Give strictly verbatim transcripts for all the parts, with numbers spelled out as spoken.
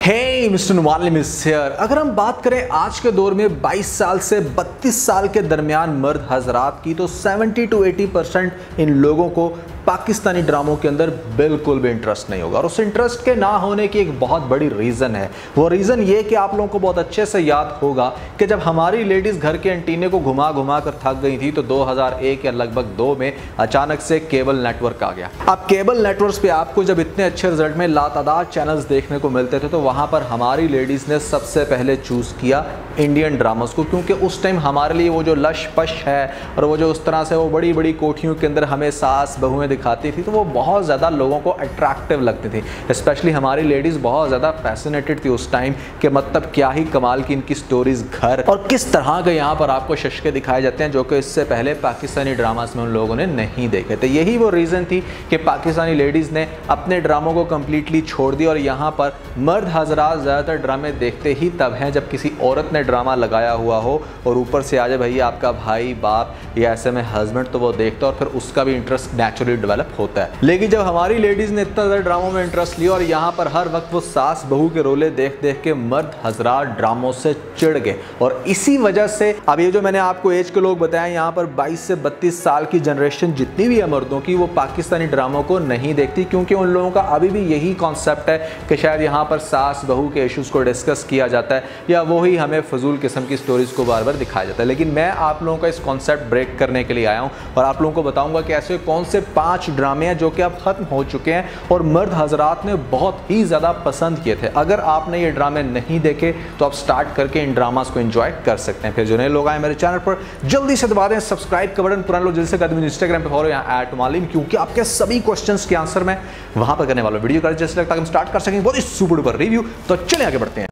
Hey mister Numan miss here. अगर हम बात करें आज के दौर में बाईस साल से बत्तीस साल के दरमियान मर्द हजरात की, तो सत्तर टू अस्सी परसेंट इन लोगों को पाकिस्तानी ड्रामों के अंदर बिल्कुल भी इंटरेस्ट नहीं होगा। और उस इंटरेस्ट के ना होने की एक बहुत बड़ी रीज़न है। वो रीज़न ये कि आप लोगों को बहुत अच्छे से याद होगा कि जब हमारी लेडीज़ घर के एंटीने को घुमा घुमा कर थक गई थी, तो दो हज़ार एक या लगभग दो में अचानक से केबल नेटवर्क आ गया। अब केबल नेटवर्क पे आपको जब इतने अच्छे रिजल्ट में लातादार चैनल्स देखने को मिलते थे, तो वहाँ पर हमारी लेडीज़ ने सबसे पहले चूज़ किया इंडियन ड्रामास को, क्योंकि उस टाइम हमारे लिए वो जो लश पश है और वो जो उस तरह से वो बड़ी बड़ी कोठियों के अंदर हमें सास बहुएं दिखाती थी, तो वो बहुत ज़्यादा लोगों को अट्रैक्टिव लगती थी। स्पेशली हमारी लेडीज़ बहुत ज़्यादा फैसिनेटेड थी उस टाइम कि मतलब क्या ही कमाल की इनकी स्टोरीज़ घर और किस तरह के यहाँ पर आपको शशके दिखाए जाते हैं जो कि इससे पहले पाकिस्तानी ड्रामास में उन लोगों ने नहीं देखे थे। यही वो रीज़न थी कि पाकिस्तानी लेडीज़ ने अपने ड्रामों को कम्प्लीटली छोड़ दिया और यहाँ पर मर्द हजरात ज़्यादातर ड्रामे देखते ही तब हैं जब किसी औरत ने ड्रामा लगाया हुआ हो और ऊपर से आ जाए भैया आपका भाई बाप या ऐसे में हस्बैंड, तो वो देखता और फिर उसका भी इंटरेस्ट नेचुरली डेवलप होता है। लेकिन जब हमारी लेडीज़ ने इतना ज़्यादा ड्रामों में इंटरेस्ट लिया और यहाँ पर हर वक्त वो सास बहू के रोले देख देख के मर्द हजरात ड्रामों से चिढ़ गए। और इसी वजह से अब ये जो मैंने आपको एज के लोग बताए, यहाँ पर बाईस से बत्तीस साल की जनरेशन जितनी भी है मर्दों की, वो पाकिस्तानी ड्रामों को नहीं देखती, क्योंकि उन लोगों का अभी भी यही कॉन्सेप्ट है कि शायद यहाँ पर सास बहू के इश्यूज़ को डिस्कस किया जाता है या वही हमें फजूल किस्म की स्टोरीज़ को बार बार दिखाया जाता है। लेकिन मैं आप लोगों का इस कॉन्सेप्ट ब्रेक करने के लिए आया हूँ और आप लोगों को बताऊँगा कि ऐसे कौन से पाँच ड्रामे हैं जो कि अब ख़त्म हो चुके हैं और मर्द हजरात ने बहुत ही ज़्यादा पसंद किए थे। अगर आपने ये ड्रामे नहीं देखे तो आप स्टार्ट करके इन ड्रामास को एंजॉय कर सकते हैं। फिर जो नए लोग आए मेरे चैनल पर, जल्दी से दबा दें सब्सक्राइब का बटन। पुराने लोग जल्दी से कर दें इंस्टाग्राम पे फॉलो, यहाँ एट मालिम, क्योंकि आपके सभी क्वेश्चंस के आंसर मैं वहां पर करने वाला हूं। वीडियो कर जैसे लगता है हम स्टार्ट कर सकेंगे बहुत ही सुपर डुपर रिव्यू। तो चलिए आगे बढ़ते हैं।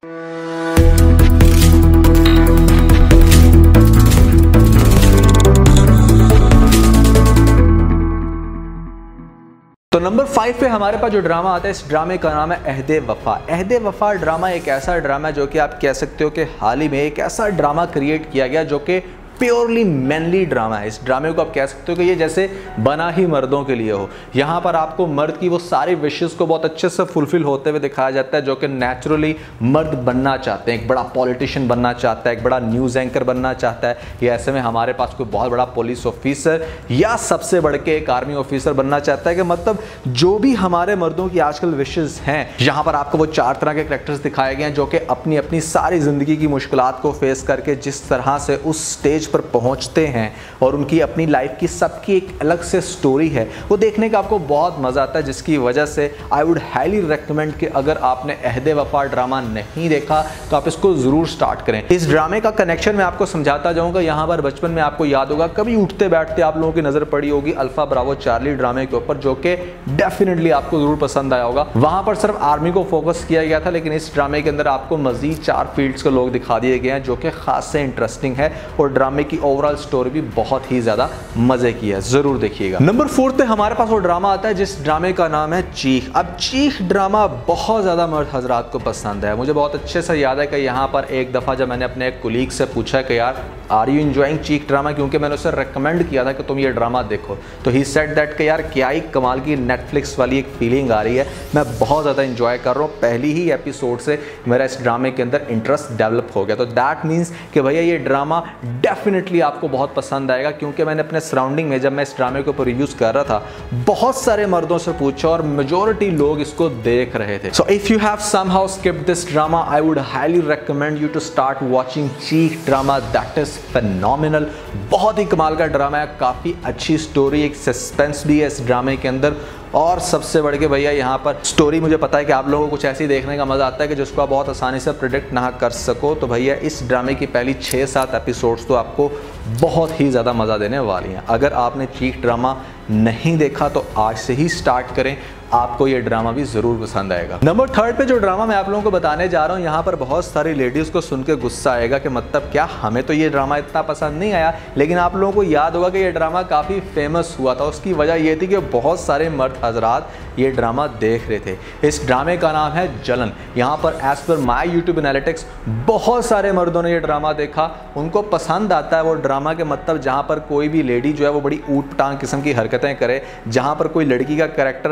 तो नंबर फाइव पे हमारे पास जो ड्रामा आता है, इस ड्रामे का नाम है अहदे वफा। अहदे वफा ड्रामा एक ऐसा ड्रामा है जो कि आप कह सकते हो कि हाल ही में एक ऐसा ड्रामा क्रिएट किया गया जो कि प्योरली मैनली ड्रामा है। इस ड्रामे को आप कह सकते हो कि ये जैसे बना ही मर्दों के लिए हो। यहाँ पर आपको मर्द की वो सारी विशेस को बहुत अच्छे से फुलफिल होते हुए दिखाया जाता है जो कि नेचुरली मर्द बनना चाहते हैं। एक बड़ा पॉलिटिशियन बनना चाहता है, एक बड़ा न्यूज़ एंकर बनना चाहता है, या ऐसे में हमारे पास कोई बहुत बड़ा पुलिस ऑफिसर या सबसे बढ़ के एक आर्मी ऑफिसर बनना चाहता है। कि मतलब जो भी हमारे मर्दों की आजकल विशेस हैं, यहाँ पर आपको वो चार तरह के कैरेक्टर्स दिखाए गए हैं जो कि अपनी अपनी सारी ज़िंदगी की मुश्किलात को फेस करके जिस तरह से उस स्टेज पर पहुंचते हैं और उनकी अपनी लाइफ की सबकी एक अलग से स्टोरी है, वो देखने का आपको बहुत मज़ा आता है। जिसकी वजह से आई वुड हाईली रिकमेंड कि अगर आपने अहदे वफा ड्रामा नहीं देखा तो आप इसको ज़रूर स्टार्ट करें। इस ड्रामे का कनेक्शन मैं आपको समझाता जाऊंगा। यहाँ पर बचपन में आपको याद होगा, कभी उठते बैठते आप लोगों की नज़र पड़ी होगी अल्फा ब्रावो चार्ली ड्रामे के ऊपर, जो कि डेफिनेटली आपको ज़रूर पसंद आया होगा। वहाँ पर सिर्फ आर्मी को फोकस किया गया था, लेकिन इस ड्रामे के अंदर आपको मज़ीद चार फील्ड्स के लोग दिखा दिए गए हैं जो कि खास से इंटरेस्टिंग है और ड्रामे की ओवरऑल स्टोरी भी बहुत ही ज्यादा मजे की है। जरूर देखिएगा। नंबर फोर्थ पे हमारे पास वो ड्रामा आता है जिस ड्रामे का नाम है चीख। अब चीख ड्रामा बहुत ज्यादा मर्द हजरात को पसंद है। मुझे बहुत अच्छे से याद है कि यहाँ पर एक दफा जब मैंने अपने एक कुलीग से पूछा कि यार are you enjoying Cheekh drama, क्योंकि मैंने उसे रेकमेंड किया था कि तुम ये ड्रामा देखो, तो ही सेड दैट कि यार क्या ही कमाल की नेटफ्लिक्स वाली एक फीलिंग आ रही है, मैं बहुत ज़्यादा इंजॉय कर रहा हूँ। पहली ही एपिसोड से मेरा इस ड्रामे के अंदर इंटरेस्ट डेवलप हो गया। तो दैट मीन्स कि भैया ये ड्रामा डेफिनेटली आपको बहुत पसंद आएगा, क्योंकि मैंने अपने सराउंडिंग में जब मैं इस ड्रामे के ऊपर रिव्यूज़ कर रहा था, बहुत सारे मर्दों से पूछा और मेजॉरिटी लोग इसको देख रहे थे। So if you have somehow skipped this drama, I would highly recommend you to start watching Cheekh drama. That is phenomenal. बहुत ही कमाल का ड्रामा है, काफ़ी अच्छी स्टोरी, एक सस्पेंस भी है इस ड्रामे के अंदर। और सबसे बढ़ के भैया यहाँ पर स्टोरी, मुझे पता है कि आप लोगों को कुछ ऐसी देखने का मज़ा आता है कि जिसको आप बहुत आसानी से प्रिडिक्ट ना कर सको। तो भैया इस ड्रामे की पहली छः सात एपिसोड्स तो आपको बहुत ही ज़्यादा मज़ा देने वाली हैं। अगर आपने चीख ड्रामा नहीं देखा तो आज से ही स्टार्ट करें, आपको ये ड्रामा भी जरूर पसंद आएगा। नंबर थर्ड पे जो ड्रामा मैं आप लोगों को बताने जा रहा हूँ, यहाँ पर बहुत सारी लेडीज़ को सुन के गुस्सा आएगा कि मतलब क्या हमें तो ये ड्रामा इतना पसंद नहीं आया। लेकिन आप लोगों को याद होगा कि ये ड्रामा काफ़ी फेमस हुआ था। उसकी वजह ये थी कि बहुत सारे मर्द हजरात ये ड्रामा देख रहे थे। इस ड्रामे का नाम है जलन। यहाँ पर as per my YouTube analytics बहुत सारे मर्दों ने ये ड्रामा देखा, उनको पसंद आता है वो ड्रामा के मतलब जहाँ पर कोई भी लेडी जो है वो बड़ी ऊट पटांग किस्म की हरकतें करे, जहाँ पर कोई लड़की का कैरेक्टर बहुत ही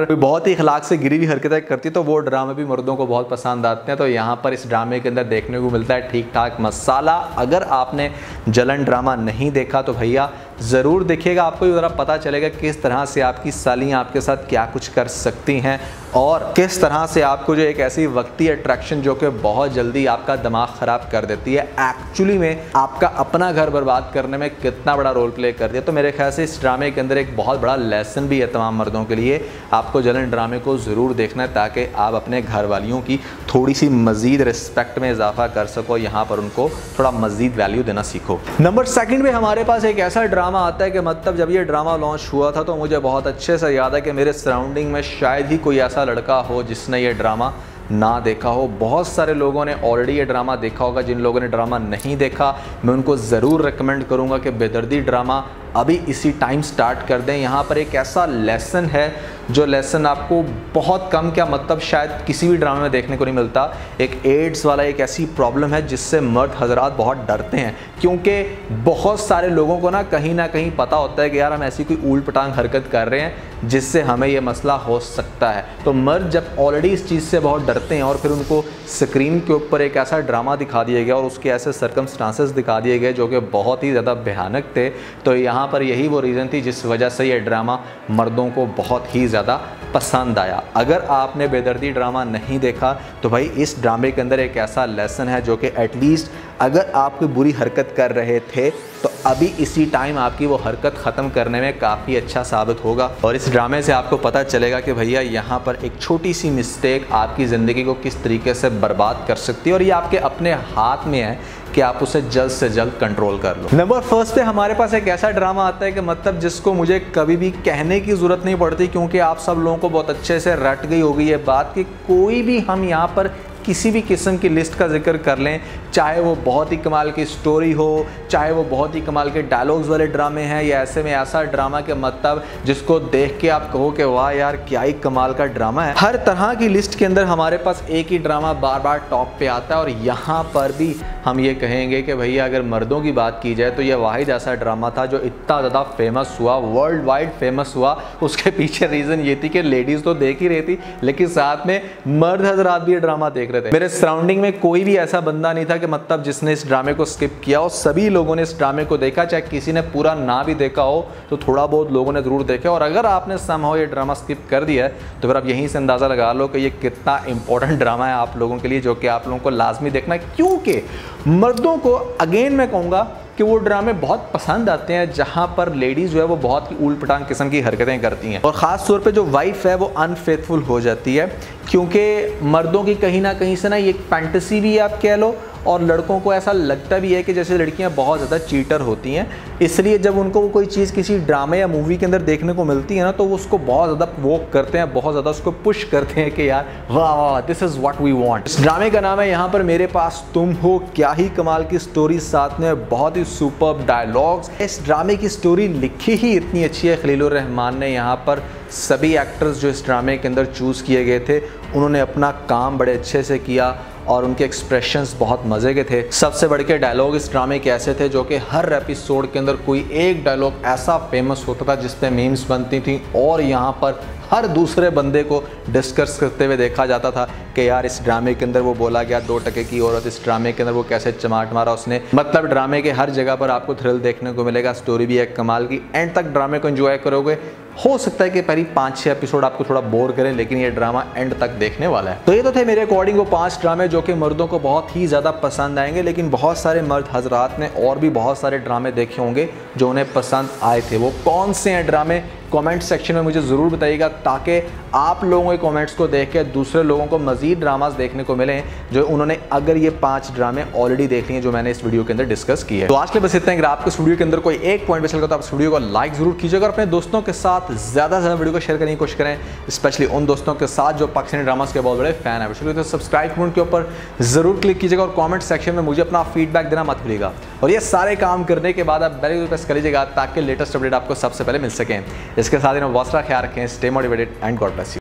ही अखलाक से गिरी हुई हरकतें करती है, तो वो ड्रामे भी मर्दों को बहुत पसंद आते हैं। तो यहाँ पर इस ड्रामे के अंदर देखने को मिलता है ठीक ठाक मसाला। अगर आपने जलन ड्रामा नहीं देखा तो भैया ज़रूर देखिएगा, आपको भी ज़रा पता चलेगा किस तरह से आपकी सालियाँ आपके साथ क्या कुछ कर सकती हैं और किस तरह से आपको जो एक ऐसी वक्ती अट्रैक्शन जो कि बहुत जल्दी आपका दिमाग ख़राब कर देती है, एक्चुअली में आपका अपना घर बर्बाद करने में कितना बड़ा रोल प्ले कर दिया। तो मेरे ख्याल से इस ड्रामे के अंदर एक बहुत बड़ा लेसन भी है तमाम मर्दों के लिए। आपको जलन ड्रामे को ज़रूर देखना है ताकि आप अपने घर वालियों की थोड़ी सी मज़ीद रिस्पेक्ट में इजाफा कर सको, यहाँ पर उनको थोड़ा मज़ीद वैल्यू देना सीखो। नंबर सेकंड पे हमारे पास एक ऐसा ड्रामा आता है कि मतलब जब ये ड्रामा लॉन्च हुआ था तो मुझे बहुत अच्छे से याद है कि मेरे सराउंडिंग में शायद ही कोई ऐसा लड़का हो जिसने ये ड्रामा ना देखा हो। बहुत सारे लोगों ने ऑलरेडी ये ड्रामा देखा होगा। जिन लोगों ने ड्रामा नहीं देखा मैं उनको ज़रूर रिकमेंड करूँगा कि बेदर्दी ड्रामा अभी इसी टाइम स्टार्ट कर दें। यहाँ पर एक ऐसा लेसन है जो लेसन आपको बहुत कम क्या मतलब शायद किसी भी ड्रामे में देखने को नहीं मिलता। एक एड्स वाला एक ऐसी प्रॉब्लम है जिससे मर्द हजरात बहुत डरते हैं, क्योंकि बहुत सारे लोगों को ना कहीं ना कहीं पता होता है कि यार हम ऐसी कोई ऊल पटांग हरकत कर रहे हैं जिससे हमें ये मसला हो सकता है। तो मर्द जब ऑलरेडी इस चीज़ से बहुत डरते हैं और फिर उनको स्क्रीन के ऊपर एक ऐसा ड्रामा दिखा दिया गया और उसके ऐसे सर्कमस्टांसेस दिखा दिए गए जो कि बहुत ही ज़्यादा भयानक थे, तो यहाँ पर यही वो रीज़न थी जिस वजह से ये ड्रामा मर्दों को बहुत ही ज़्यादा पसंद आया। अगर आपने बेदर्दी ड्रामा नहीं देखा तो भाई इस ड्रामे के अंदर एक ऐसा लेसन है जो कि एटलीस्ट अगर आप कोई बुरी हरकत कर रहे थे तो अभी इसी टाइम आपकी वो हरकत ख़त्म करने में काफ़ी अच्छा साबित होगा। और इस ड्रामे से आपको पता चलेगा कि भैया यहाँ पर एक छोटी सी मिस्टेक आपकी ज़िंदगी को किस तरीके से बर्बाद कर सकती है और ये आपके अपने हाथ में है कि आप उसे जल्द से जल्द कंट्रोल कर लो। नंबर फर्स्ट पे हमारे पास एक ऐसा ड्रामा आता है कि मतलब जिसको मुझे कभी भी कहने की ज़रूरत नहीं पड़ती, क्योंकि आप सब लोगों को बहुत अच्छे से रट गई होगी ये बात कि कोई भी हम यहाँ पर किसी भी किस्म की लिस्ट का जिक्र कर लें, चाहे वो बहुत ही कमाल की स्टोरी हो, चाहे वो बहुत ही कमाल के डायलॉग्स वाले ड्रामे हैं, या ऐसे में ऐसा ड्रामा के मतलब जिसको देख के आप कहो कि वाह यार क्या ही कमाल का ड्रामा है, हर तरह की लिस्ट के अंदर हमारे पास एक ही ड्रामा बार बार टॉप पे आता है। और यहाँ पर भी हम ये कहेंगे कि भैया अगर मर्दों की बात की जाए तो यह वाहिद ऐसा ड्रामा था जो इतना ज़्यादा फेमस हुआ, वर्ल्ड वाइड फेमस हुआ। उसके पीछे रीज़न ये थी कि लेडीज़ तो देख ही रही थी लेकिन साथ में मर्द हजरात भी ये ड्रामा देख रहे थे। मेरे सराउंडिंग में कोई भी ऐसा बंदा नहीं था कि मतलब जिसने इस ड्रामे को स्किप किया, और सभी लोगों ने इस ड्रामे को देखा, चाहे किसी ने पूरा ना भी देखा हो तो थोड़ा बहुत लोगों ने ज़रूर देखा। और अगर आपने समहाउ ये ड्रामा स्किप कर दिया है तो फिर आप यहीं से अंदाज़ा लगा लो कि ये कितना इंपॉर्टेंट ड्रामा है आप लोगों के लिए, जो कि आप लोगों को लाजमी देखना है। क्योंकि मर्दों को अगेन मैं कहूँगा कि वो ड्रामे बहुत पसंद आते हैं जहाँ पर लेडीज़ जो है वो बहुत ही ऊल पटांग किस्म की हरकतें करती हैं, और ख़ास तौर पे जो वाइफ है वो अनफेथफुल हो जाती है, क्योंकि मर्दों की कहीं ना कहीं से ना ये एक फैंटेसी भी आप कह लो, और लड़कों को ऐसा लगता भी है कि जैसे लड़कियां बहुत ज़्यादा चीटर होती हैं, इसलिए जब उनको कोई चीज़ किसी ड्रामे या मूवी के अंदर देखने को मिलती है ना तो वो उसको बहुत ज़्यादा वोक करते हैं, बहुत ज़्यादा उसको पुश करते हैं कि यार वाह वाह this is what we want. इस ड्रामे का नाम है यहाँ पर मेरे पास तुम हो। क्या ही कमाल की स्टोरी, साथ में बहुत ही सुपर्ब डायलॉग्स। इस ड्रामे की स्टोरी लिखी ही इतनी अच्छी है खलीलुर रहमान ने। यहाँ पर सभी एक्टर्स जो इस ड्रामे के अंदर चूज़ किए गए थे उन्होंने अपना काम बड़े अच्छे से किया और उनके एक्सप्रेशंस बहुत मज़े के थे। सबसे बढ़ के डायलॉग इस ड्रामे के ऐसे थे जो कि हर एपिसोड के अंदर कोई एक डायलॉग ऐसा फेमस होता था जिस पे मीम्स बनती थी, और यहाँ पर हर दूसरे बंदे को डिस्कस करते हुए देखा जाता था कि यार इस ड्रामे के अंदर वो बोला गया दो टके की औरत, इस ड्रामे के अंदर वो कैसे चमाट मारा उसने। मतलब ड्रामे के हर जगह पर आपको थ्रिल देखने को मिलेगा, स्टोरी भी एक कमाल की, एंड तक ड्रामे को एंजॉय करोगे। हो सकता है कि पहली पाँच छः एपिसोड आपको थोड़ा बोर करें, लेकिन ये ड्रामा एंड तक देखने वाला है। तो ये तो थे मेरे अकॉर्डिंग वो पांच ड्रामे जो कि मर्दों को बहुत ही ज़्यादा पसंद आएंगे, लेकिन बहुत सारे मर्द हजरात ने और भी बहुत सारे ड्रामे देखे होंगे जो उन्हें पसंद आए थे। वो कौन से हैं ड्रामे कमेंट सेक्शन में मुझे ज़रूर बताइएगा, ताकि आप लोगों के कमेंट्स को देख के दूसरे लोगों को मज़ीद ड्रामास देखने को मिलें जो उन्होंने अगर ये पांच ड्रामे ऑलरेडी देख लिए जो मैंने इस वीडियो के अंदर डिस्कस किए। तो आज के लिए बस इतना ही। अगर आपको इस वीडियो के अंदर कोई एक पॉइंट बेच लगा तो आप इस वीडियो को लाइक ज़रूर कीजिएगा और अपने दोस्तों के साथ ज़्यादा से ज़्यादा वीडियो को शेयर करने की कोशिश करें, स्पेशली उन दोस्तों के साथ जो पाकिस्तानी ड्रामास के बहुत बड़े फैन है। तो सब्सक्राइब बटन के ऊपर ज़रूर क्लिक कीजिएगा और कॉमेंट सेक्शन में मुझे अपना फीडबैक देना मत भूलिएगा। और ये सारे काम करने के बाद आप बेल आइकन प्रेस कर लीजिएगा ताकि लेटेस्ट अपडेट आपको सबसे पहले मिल सकें। इसके साथ ही बहुत सारा ख्याल रखें, stay motivated and God bless you.